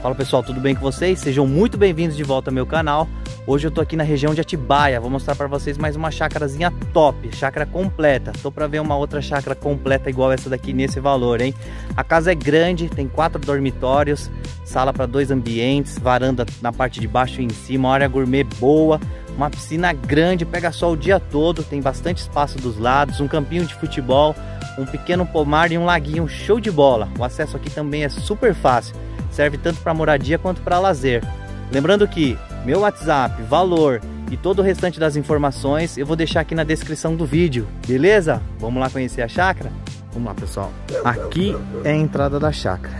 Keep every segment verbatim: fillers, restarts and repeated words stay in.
Fala pessoal, tudo bem com vocês? Sejam muito bem-vindos de volta ao meu canal. Hoje eu tô aqui na região de Atibaia. Vou mostrar para vocês mais uma chácarazinha top, chácara completa. Tô para ver uma outra chácara completa igual essa daqui nesse valor, hein? A casa é grande, tem quatro dormitórios, sala para dois ambientes, varanda na parte de baixo e em cima, uma área gourmet boa, uma piscina grande, pega sol o dia todo, tem bastante espaço dos lados, um campinho de futebol, um pequeno pomar e um laguinho show de bola. O acesso aqui também é super fácil. Serve tanto para moradia quanto para lazer. Lembrando que meu WhatsApp, valor e todo o restante das informações eu vou deixar aqui na descrição do vídeo, beleza? Vamos lá conhecer a chácara? Vamos lá, pessoal. Aqui é a entrada da chácara.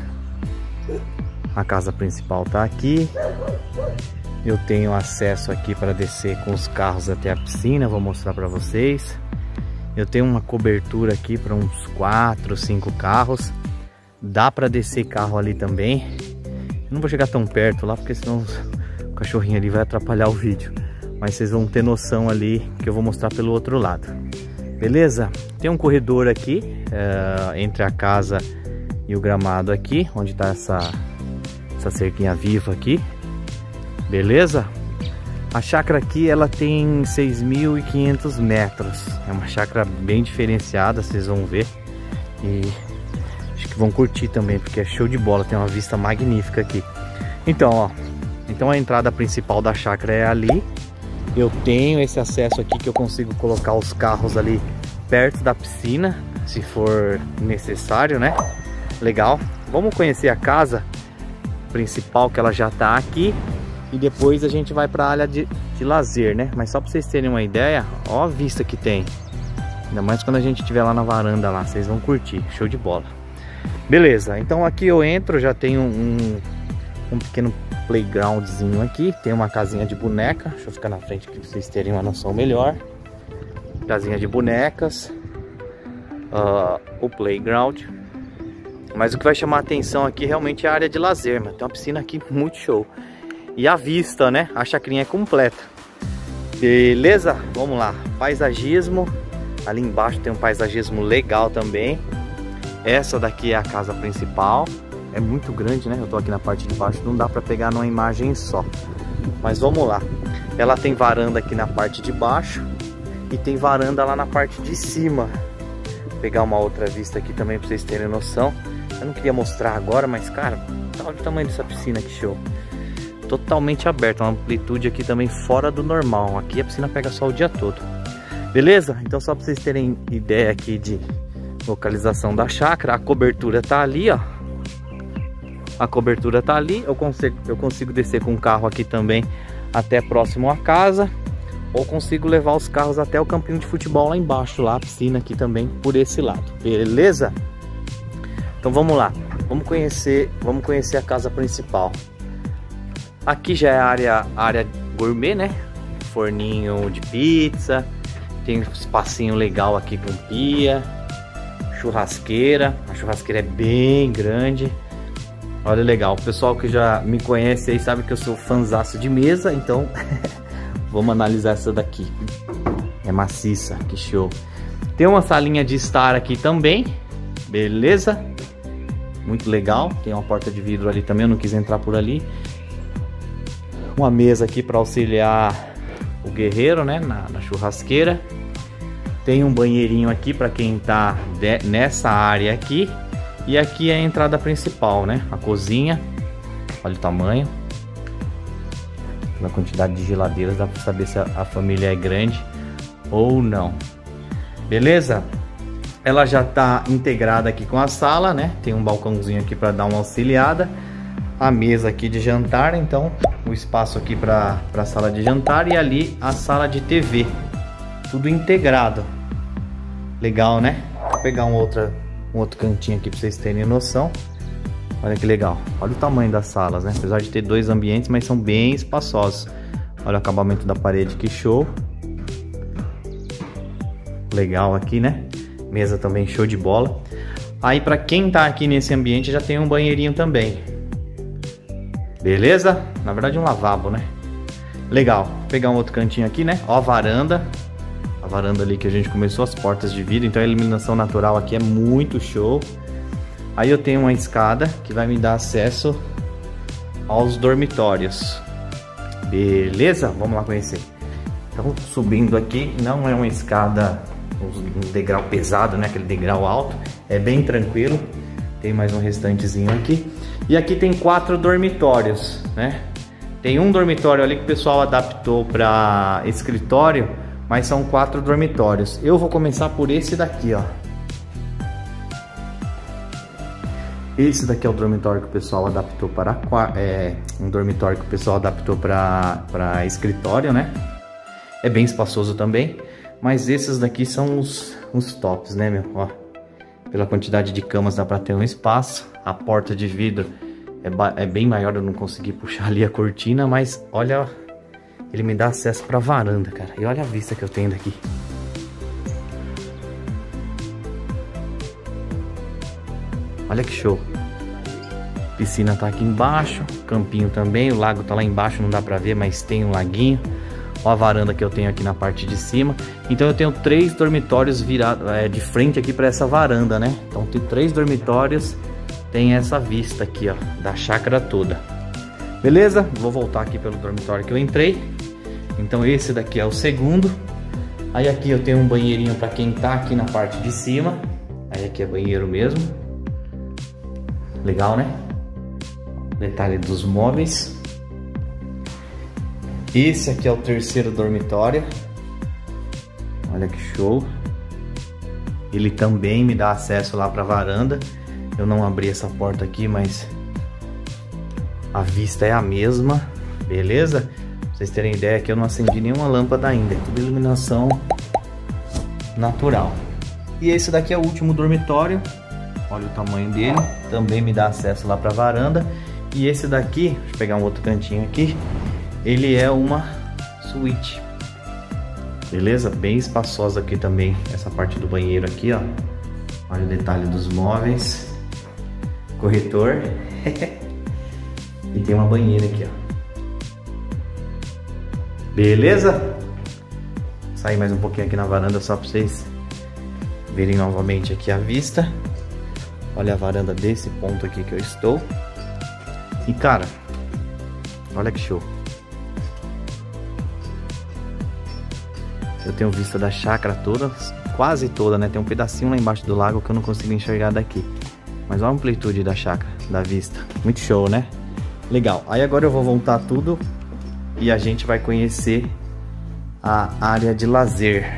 A casa principal tá aqui. Eu tenho acesso aqui para descer com os carros até a piscina, vou mostrar para vocês. Eu tenho uma cobertura aqui para uns quatro, cinco carros. Dá para descer carro ali também. Eu não vou chegar tão perto lá, porque senão o cachorrinho ali vai atrapalhar o vídeo. Mas vocês vão ter noção ali que eu vou mostrar pelo outro lado. Beleza? Tem um corredor aqui, é, entre a casa e o gramado aqui, onde está essa, essa cerquinha viva aqui. Beleza? A chácara aqui, ela tem seis mil e quinhentos metros. É uma chácara bem diferenciada, vocês vão ver. E acho que vão curtir também, porque é show de bola, tem uma vista magnífica aqui. Então, ó, então a entrada principal da chácara é ali. Eu tenho esse acesso aqui que eu consigo colocar os carros ali perto da piscina, se for necessário, né? Legal. Vamos conhecer a casa principal, que ela já tá aqui, e depois a gente vai para a área de, de lazer, né? Mas só para vocês terem uma ideia, ó a vista que tem. Ainda mais quando a gente estiver lá na varanda lá, vocês vão curtir, show de bola. Beleza, então aqui eu entro, já tenho um, um pequeno playgroundzinho aqui. Tem uma casinha de boneca, deixa eu ficar na frente para vocês terem uma noção melhor. Casinha de bonecas, uh, o playground. Mas o que vai chamar a atenção aqui realmente é a área de lazer, mano. Tem uma piscina aqui muito show. E a vista, né? A chacrinha é completa. Beleza? Vamos lá, paisagismo. Ali embaixo tem um paisagismo legal também. Essa daqui é a casa principal. É muito grande, né? Eu tô aqui na parte de baixo, não dá pra pegar numa imagem só. Mas vamos lá. Ela tem varanda aqui na parte de baixo e tem varanda lá na parte de cima. Vou pegar uma outra vista aqui também pra vocês terem noção. Eu não queria mostrar agora, mas cara, olha o tamanho dessa piscina, que show. Totalmente aberta, uma amplitude aqui também fora do normal. Aqui a piscina pega sol o dia todo. Beleza? Então só pra vocês terem ideia aqui de localização da chácara, a cobertura tá ali, ó. A cobertura tá ali, eu consigo, eu consigo descer com o carro aqui também até próximo à casa, ou consigo levar os carros até o campinho de futebol lá embaixo, lá a piscina aqui também por esse lado, beleza? Então vamos lá, vamos conhecer, vamos conhecer a casa principal. Aqui já é a área, a área gourmet, né? Forninho de pizza, tem um espacinho legal aqui com pia. Churrasqueira, a churrasqueira é bem grande. Olha, legal, o pessoal que já me conhece aí sabe que eu sou fanzaço de mesa, então vamos analisar essa daqui. É maciça, que show. Tem uma salinha de estar aqui também, beleza? Muito legal, tem uma porta de vidro ali também, eu não quis entrar por ali. Uma mesa aqui para auxiliar o guerreiro, né, na, na churrasqueira. Tem um banheirinho aqui para quem tá de, nessa área aqui. E aqui é a entrada principal, né? A cozinha. Olha o tamanho. Pela quantidade de geladeiras dá para saber se a, a família é grande ou não. Beleza? Ela já tá integrada aqui com a sala, né? Tem um balcãozinho aqui para dar uma auxiliada. A mesa aqui de jantar, então o espaço aqui para a sala de jantar e ali a sala de T V. Tudo integrado. Legal, né? Vou pegar um, outra, um outro cantinho aqui para vocês terem noção. Olha que legal. Olha o tamanho das salas, né? Apesar de ter dois ambientes, mas são bem espaçosos. Olha o acabamento da parede, que show. Legal aqui, né? Mesa também show de bola. Aí para quem tá aqui nesse ambiente já tem um banheirinho também. Beleza? Na verdade um lavabo, né? Legal. Vou pegar um outro cantinho aqui, né? Ó a varanda. A varanda ali que a gente começou, as portas de vidro. Então a iluminação natural aqui é muito show. Aí eu tenho uma escada que vai me dar acesso aos dormitórios. Beleza? Vamos lá conhecer. Então, subindo aqui, não é uma escada, um degrau pesado, né? Aquele degrau alto, é bem tranquilo. Tem mais um restantezinho aqui. E aqui tem quatro dormitórios, né? Tem um dormitório ali que o pessoal adaptou para escritório, mas são quatro dormitórios. Eu vou começar por esse daqui, ó. Esse daqui é o dormitório que o pessoal adaptou para é, um dormitório que o pessoal adaptou para para escritório, né? É bem espaçoso também, mas esses daqui são os, os tops, né, meu? Ó, pela quantidade de camas dá para ter um espaço. A porta de vidro é, é bem maior, eu não consegui puxar ali a cortina, mas olha, ele me dá acesso para a varanda, cara. E olha a vista que eu tenho daqui. Olha que show. Piscina tá aqui embaixo, campinho também, o lago tá lá embaixo, não dá para ver, mas tem um laguinho. Ó a varanda que eu tenho aqui na parte de cima. Então eu tenho três dormitórios virados é, de frente aqui para essa varanda, né? Então tem três dormitórios, tem essa vista aqui, ó, da chácara toda. Beleza? Vou voltar aqui pelo dormitório que eu entrei. Então esse daqui é o segundo. Aí aqui eu tenho um banheirinho para quem tá aqui na parte de cima. Aí aqui é banheiro mesmo. Legal, né? Detalhe dos móveis. Esse aqui é o terceiro dormitório. Olha que show. Ele também me dá acesso lá para a varanda. Eu não abri essa porta aqui, mas a vista é a mesma. Beleza? Pra vocês terem ideia, aqui eu não acendi nenhuma lâmpada ainda. É tudo iluminação natural. E esse daqui é o último dormitório. Olha o tamanho dele. Também me dá acesso lá para a varanda. E esse daqui, deixa eu pegar um outro cantinho aqui. Ele é uma suíte. Beleza? Bem espaçosa aqui também. Essa parte do banheiro aqui, ó. Olha o detalhe dos móveis. Corretor. E tem uma banheira aqui, ó. Beleza? Sair mais um pouquinho aqui na varanda só para vocês verem novamente aqui a vista. Olha a varanda desse ponto aqui que eu estou. E cara, olha que show. Eu tenho vista da chácara toda, quase toda, né? Tem um pedacinho lá embaixo do lago que eu não consigo enxergar daqui. Mas olha a amplitude da chácara, da vista. Muito show, né? Legal. Aí agora eu vou voltar tudo e a gente vai conhecer a área de lazer.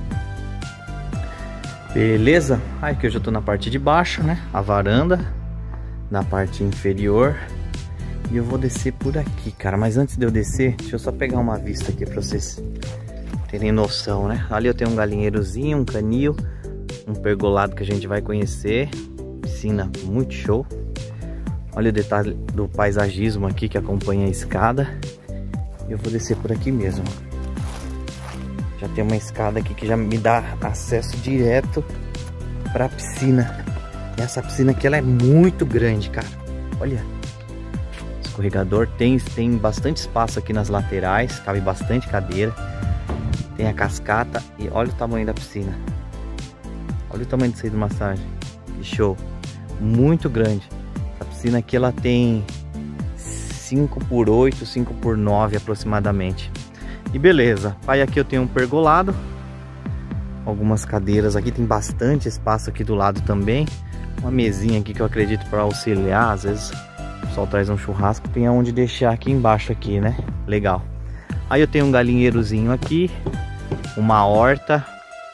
Beleza? Aí aqui eu já tô na parte de baixo, né? A varanda, na parte inferior. E eu vou descer por aqui, cara. Mas antes de eu descer, deixa eu só pegar uma vista aqui pra vocês terem noção, né? Ali eu tenho um galinheirozinho, um canil, um pergolado que a gente vai conhecer. Piscina muito show. Olha o detalhe do paisagismo aqui que acompanha a escada. Eu vou descer por aqui mesmo. Já tem uma escada aqui que já me dá acesso direto para a piscina. E essa piscina aqui ela é muito grande, cara. Olha. Escorregador. Tem, tem bastante espaço aqui nas laterais. Cabe bastante cadeira. Tem a cascata. E olha o tamanho da piscina. Olha o tamanho disso aí de massagem. Que show. Muito grande. A piscina aqui ela tem cinco por oito, cinco por nove aproximadamente. E beleza, aí aqui eu tenho um pergolado, algumas cadeiras aqui, tem bastante espaço aqui do lado também. Uma mesinha aqui que eu acredito para auxiliar, às vezes o pessoal traz um churrasco, tem aonde deixar aqui embaixo aqui, né? Legal. Aí eu tenho um galinheirozinho aqui, uma horta,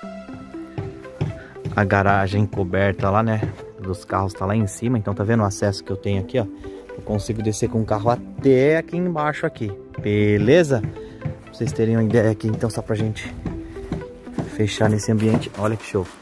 a garagem coberta lá, né? Dos carros tá lá em cima, então tá vendo o acesso que eu tenho aqui, ó? Eu consigo descer com o carro até aqui embaixo aqui, beleza? Pra vocês terem uma ideia aqui, então, só pra gente fechar nesse ambiente. Olha que show.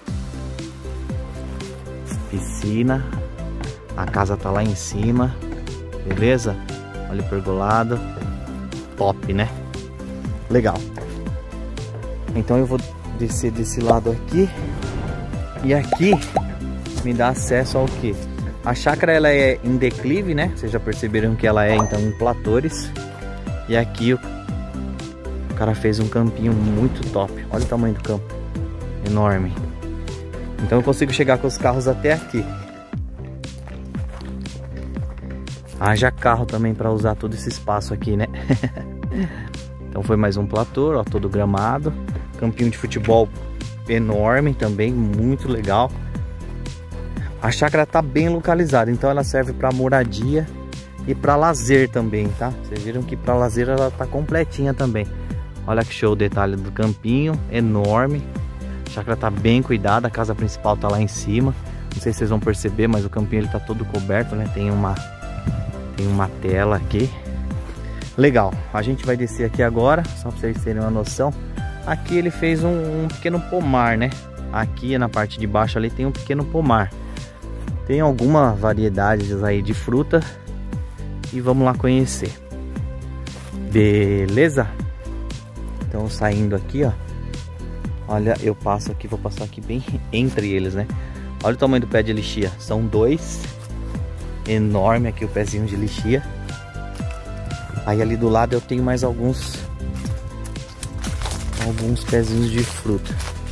Piscina. A casa tá lá em cima. Beleza? Olha o pergolado. Top, né? Legal. Então eu vou descer desse lado aqui. E aqui me dá acesso ao que? A chácara ela é em declive, né? Vocês já perceberam que ela é então em platores. E aqui o O cara fez um campinho muito top. Olha o tamanho do campo. Enorme. Então eu consigo chegar com os carros até aqui. Haja carro também para usar todo esse espaço aqui, né? Então foi mais um platô, ó, todo gramado. Campinho de futebol enorme também, muito legal. A chácara tá bem localizada, então ela serve para moradia e para lazer também, tá? Vocês viram que para lazer ela tá completinha também. Olha que show o detalhe do campinho, enorme. A chácara tá bem cuidada, a casa principal tá lá em cima. Não sei se vocês vão perceber, mas o campinho ele tá todo coberto, né? Tem uma, tem uma tela aqui. Legal, a gente vai descer aqui agora, só para vocês terem uma noção. Aqui ele fez um, um pequeno pomar, né? Aqui na parte de baixo ali tem um pequeno pomar. Tem alguma variedade aí de fruta. E vamos lá conhecer. Beleza? Então saindo aqui, ó. Olha, eu passo aqui, vou passar aqui bem entre eles, né? Olha o tamanho do pé de lixia. São dois. Enorme aqui o pezinho de lixia. Aí ali do lado eu tenho mais alguns Alguns pezinhos de fruta.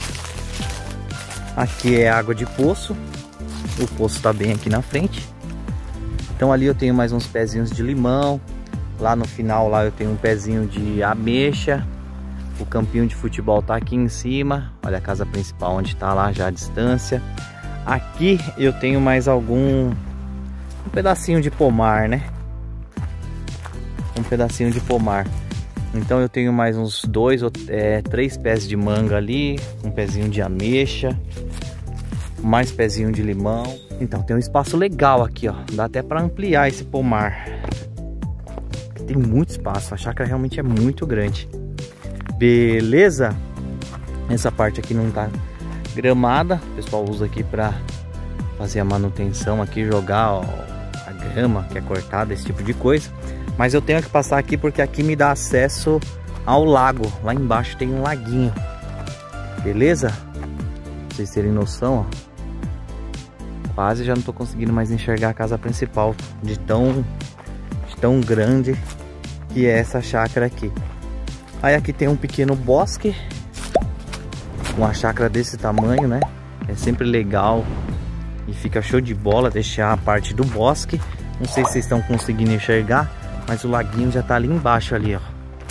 Aqui é água de poço. O poço tá bem aqui na frente. Então ali eu tenho mais uns pezinhos de limão. Lá no final lá eu tenho um pezinho de ameixa. O campinho de futebol tá aqui em cima. Olha a casa principal onde tá lá já a distância. Aqui eu tenho mais algum um pedacinho de pomar, né? Um pedacinho de pomar. Então eu tenho mais uns dois ou é, três pés de manga ali, um pezinho de ameixa, mais pezinho de limão. Então tem um espaço legal aqui, ó. Dá até para ampliar esse pomar. Tem muito espaço, a chácara realmente é muito grande. Beleza? Essa parte aqui não tá gramada, o pessoal usa aqui para fazer a manutenção aqui, jogar ó, a grama que é cortada, esse tipo de coisa. Mas eu tenho que passar aqui porque aqui me dá acesso ao lago. Lá embaixo tem um laguinho. Beleza? Pra vocês terem noção, ó. Quase já não tô conseguindo mais enxergar a casa principal. De tão, de tão grande que é essa chácara aqui. Aí aqui tem um pequeno bosque. Uma chácara desse tamanho, né? É sempre legal. E fica show de bola deixar a parte do bosque. Não sei se vocês estão conseguindo enxergar. Mas o laguinho já tá ali embaixo ali, ó.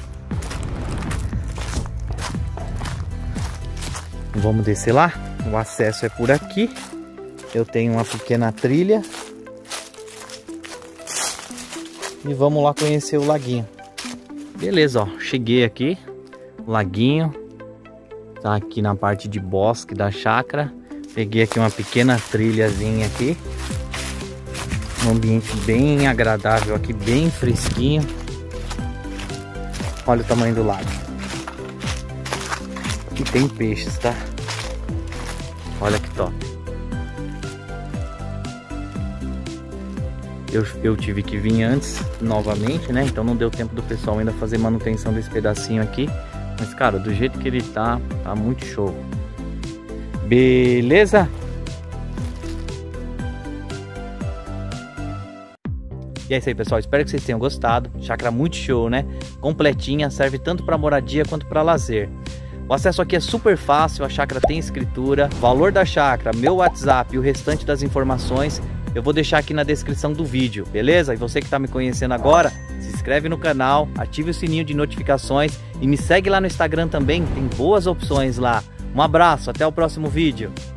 Vamos descer lá. O acesso é por aqui. Eu tenho uma pequena trilha. E vamos lá conhecer o laguinho. Beleza, ó. Cheguei aqui. O laguinho. Tá aqui na parte de bosque da chácara. Peguei aqui uma pequena trilhazinha aqui. Um ambiente bem agradável aqui, bem fresquinho. Olha o tamanho do lago. E tem peixes, tá? Olha que top. Eu, eu tive que vir antes, novamente, né? Então não deu tempo do pessoal ainda fazer manutenção desse pedacinho aqui. Mas, cara, do jeito que ele tá, tá muito show. Beleza? E é isso aí, pessoal, espero que vocês tenham gostado. Chácara muito show, né? Completinha, serve tanto para moradia quanto para lazer. O acesso aqui é super fácil, a chácara tem escritura. Valor da chácara, meu WhatsApp e o restante das informações eu vou deixar aqui na descrição do vídeo, beleza? E você que está me conhecendo agora, se inscreve no canal, ative o sininho de notificações e me segue lá no Instagram também, tem boas opções lá. Um abraço, até o próximo vídeo.